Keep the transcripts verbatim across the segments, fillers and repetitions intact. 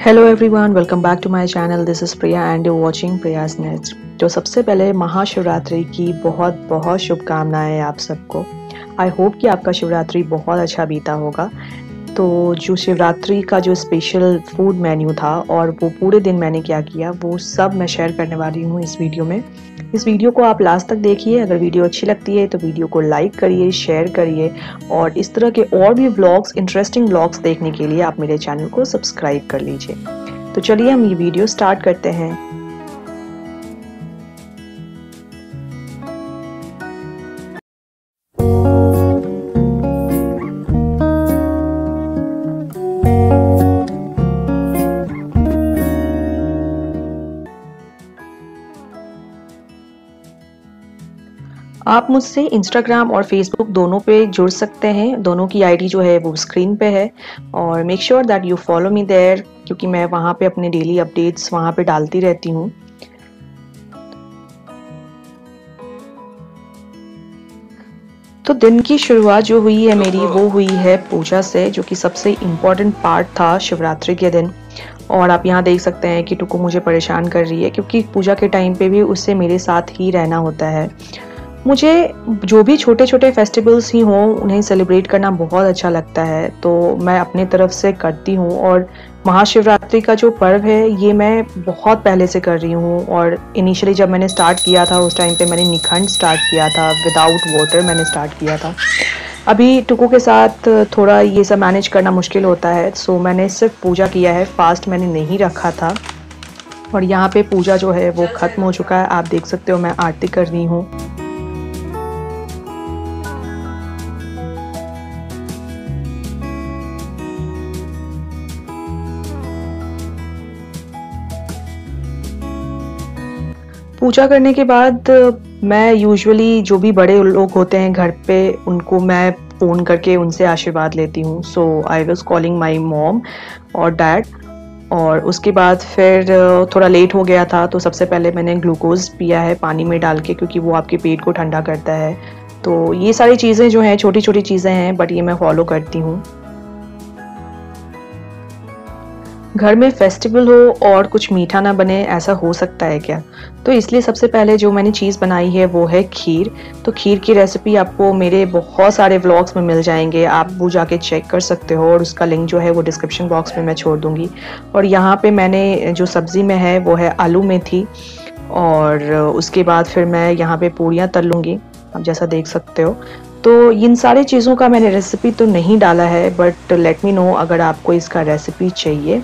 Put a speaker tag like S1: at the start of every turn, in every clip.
S1: Hello everyone, welcome back to my channel. This is Priya and you watching Priya's nest. तो सबसे पहले महाशिवरात्रि की बहुत बहुत शुभकामनाएं आप सबको। आई होप कि आपका शिवरात्रि बहुत अच्छा बीता होगा। तो जो शिवरात्रि का जो स्पेशल फूड मेन्यू था और वो पूरे दिन मैंने क्या किया वो सब मैं शेयर करने वाली हूँ इस वीडियो में। इस वीडियो को आप लास्ट तक देखिए। अगर वीडियो अच्छी लगती है तो वीडियो को लाइक करिए, शेयर करिए और इस तरह के और भी व्लॉग्स, इंटरेस्टिंग व्लॉग्स देखने के लिए आप मेरे चैनल को सब्सक्राइब कर लीजिए। तो चलिए हम ये वीडियो स्टार्ट करते हैं। आप मुझसे इंस्टाग्राम और फेसबुक दोनों पे जुड़ सकते हैं। दोनों की आईडी जो है वो स्क्रीन पे है और make sure that you follow me there, क्योंकि मैं वहाँ पे अपने डेली अपडेट्स वहाँ पे डालती रहती हूँ। तो दिन की शुरुआत जो हुई है मेरी वो हुई है पूजा से, जो कि सबसे इम्पोर्टेंट पार्ट था शिवरात्रि के दिन। और आप यहाँ देख सकते हैं कि टुकू मुझे परेशान कर रही है, क्योंकि पूजा के टाइम पे भी उससे मेरे साथ ही रहना होता है। मुझे जो भी छोटे छोटे फेस्टिवल्स ही हों उन्हें सेलिब्रेट करना बहुत अच्छा लगता है, तो मैं अपने तरफ से करती हूँ। और महाशिवरात्रि का जो पर्व है ये मैं बहुत पहले से कर रही हूँ। और इनिशियली जब मैंने स्टार्ट किया था उस टाइम पे मैंने निखंड स्टार्ट किया था, विदाउट वाटर मैंने स्टार्ट किया था। अभी टुकू के साथ थोड़ा ये सब मैनेज करना मुश्किल होता है, सो मैंने सिर्फ पूजा किया है, फास्ट मैंने नहीं रखा था। और यहाँ पे पूजा जो है वो ख़त्म हो चुका है। आप देख सकते हो मैं आरती कर रही हूँ। पूजा करने के बाद मैं यूजुअली जो भी बड़े लोग होते हैं घर पे उनको मैं फ़ोन करके उनसे आशीर्वाद लेती हूँ। So I was calling my mom और डैड। और उसके बाद फिर थोड़ा लेट हो गया था, तो सबसे पहले मैंने ग्लूकोज़ पिया है पानी में डाल के, क्योंकि वो आपके पेट को ठंडा करता है। तो ये सारी चीज़ें जो हैं छोटी छोटी चीज़ें हैं, बट ये मैं फॉलो करती हूँ। घर में फेस्टिवल हो और कुछ मीठा ना बने, ऐसा हो सकता है क्या? तो इसलिए सबसे पहले जो मैंने चीज़ बनाई है वो है खीर। तो खीर की रेसिपी आपको मेरे बहुत सारे व्लॉग्स में मिल जाएंगे, आप वो जाके चेक कर सकते हो और उसका लिंक जो है वो डिस्क्रिप्शन बॉक्स में मैं छोड़ दूँगी। और यहाँ पे मैंने जो सब्ज़ी में है वो है आलू मेथी। और उसके बाद फिर मैं यहाँ पे पूड़ियाँ तल लूँगी, आप जैसा देख सकते हो। तो इन सारी चीज़ों का मैंने रेसिपी तो नहीं डाला है, बट लेट मी नो अगर आपको इसका रेसिपी चाहिए।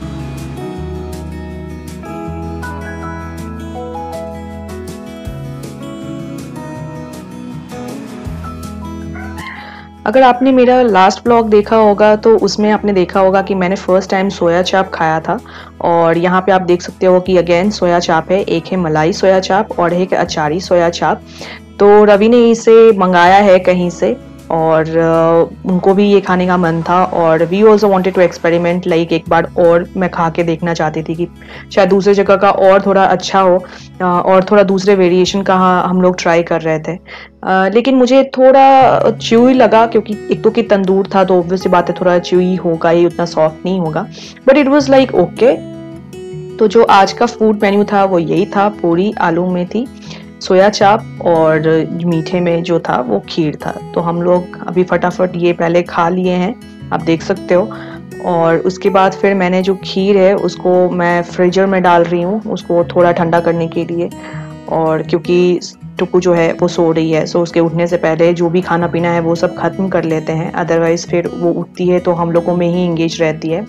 S1: अगर आपने मेरा लास्ट ब्लॉग देखा होगा तो उसमें आपने देखा होगा कि मैंने फर्स्ट टाइम सोया चाप खाया था। और यहाँ पे आप देख सकते हो कि अगेन सोया चाप है, एक है मलाई सोया चाप और एक अचारी सोया चाप। तो रवि ने इसे मंगाया है कहीं से और uh, उनको भी ये खाने का मन था। और we also wanted to experiment, like एक बार और मैं खा के देखना चाहती थी कि शायद दूसरी जगह का और थोड़ा अच्छा हो और थोड़ा दूसरे वेरिएशन का हम लोग ट्राई कर रहे थे। uh, लेकिन मुझे थोड़ा च्यूई लगा, क्योंकि एक तो कि तंदूर था तो ऑब्वियसली बात है थोड़ा च्यूई होगा ही, उतना सॉफ्ट नहीं होगा, but it was like okay. तो जो आज का फूड मेन्यू था वो यही था, पूरी, आलू मेथी, सोया चाप और मीठे में जो था वो खीर था। तो हम लोग अभी फटाफट ये पहले खा लिए हैं, आप देख सकते हो। और उसके बाद फिर मैंने जो खीर है उसको मैं फ्रीजर में डाल रही हूँ, उसको थोड़ा ठंडा करने के लिए। और क्योंकि टुकू जो है वो सो रही है, सो उसके उठने से पहले जो भी खाना पीना है वो सब खत्म कर लेते हैं, अदरवाइज फिर वो उठती है तो हम लोगों में ही इंगेज रहती है।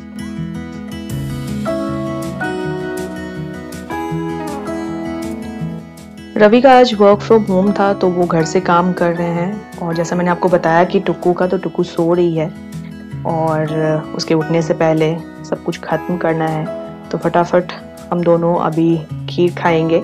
S1: रवि का आज वर्क फ्रॉम होम था तो वो घर से काम कर रहे हैं। और जैसा मैंने आपको बताया कि टुक्कू का, तो टुक्कू सो रही है और उसके उठने से पहले सब कुछ ख़त्म करना है। तो फटाफट हम दोनों अभी खीर खाएंगे।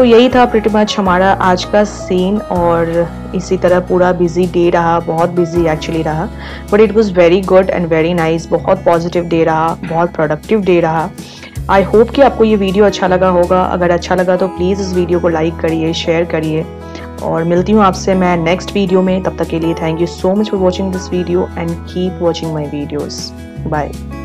S1: सो यही था प्रिटी मच हमारा आज का सीन, और इसी तरह पूरा बिजी डे रहा, बहुत बिजी एक्चुअली रहा, but it was very good and very nice. बहुत पॉजिटिव डे रहा, बहुत प्रोडक्टिव डे रहा। आई होप कि आपको ये वीडियो अच्छा लगा होगा। अगर अच्छा लगा तो प्लीज़ इस वीडियो को लाइक करिए, शेयर करिए, और मिलती हूँ आपसे मैं नेक्स्ट वीडियो में। तब तक के लिए thank you so much for watching this video and keep watching my videos. Bye.